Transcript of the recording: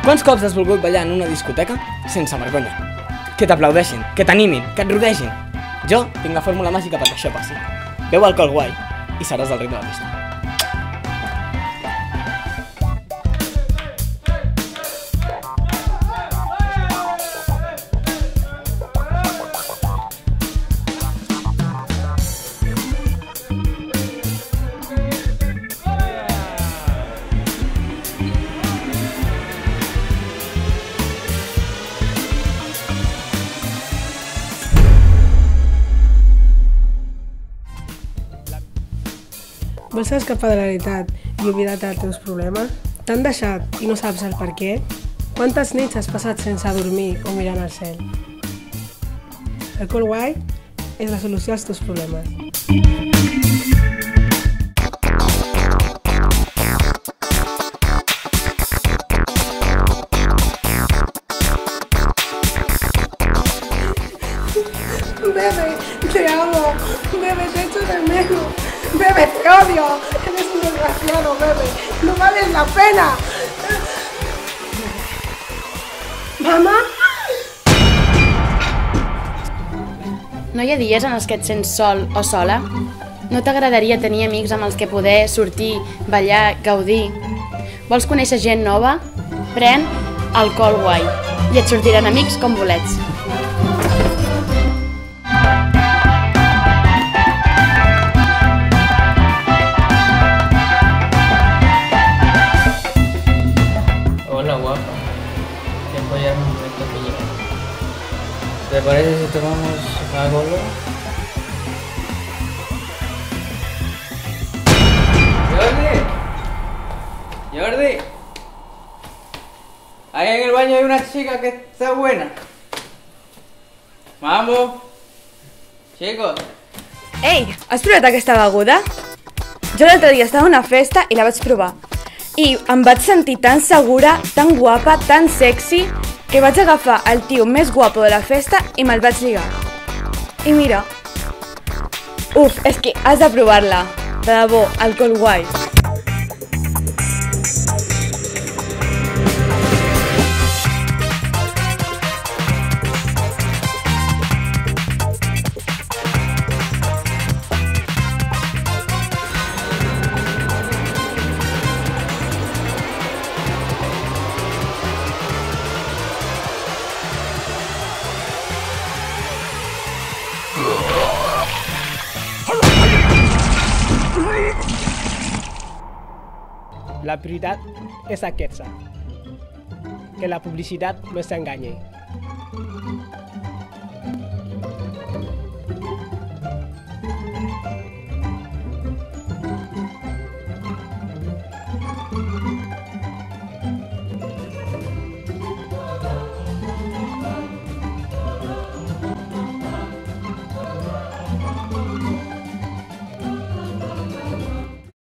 Quants cops has volgut ballar en una discoteca sense vergonya? Que t'aplaudeixin, que t'animin, que et rodegin. Jo tinc la fórmula màgica perquè això passi. Beu alcohol guai i seràs el rei de la pista. Vols escapar de la realitat i oblidar-te dels teus problemes? T'han deixat i no saps el per què? Quantes nits has passat sense dormir o mirant al cel? El Cold White és la solució als teus problemes. Bebe, te amo. Bebe, te echo de menos. Bebe, te odio. Eres un desgraciado, Bebe. No vales la pena. Mama? No hi ha dies en els que et sents sol o sola? No t'agradaria tenir amics amb els que poder sortir, ballar, gaudir? Vols conèixer gent nova? Pren alcohol guai i et sortiran amics com bolets. Hola guapa, tiempo ya es un momento que llega. ¿Te parece si tomamos algo luego? ¡Jordi! ¡Jordi! Ahí en el baño hay una chica que está buena. ¡Vamos! Chicos. Ei, has provat aquesta beguda? Jo l'altre dia estava a una festa i la vaig provar. I em vaig sentir tan segura, tan guapa, tan sexy, que vaig agafar el tio més guapo de la festa i me'l vaig lligar. I mira, és que has de provar-la. De debò, alcohol guai. La veritat és aquesta, que la publicitat no s'enganya.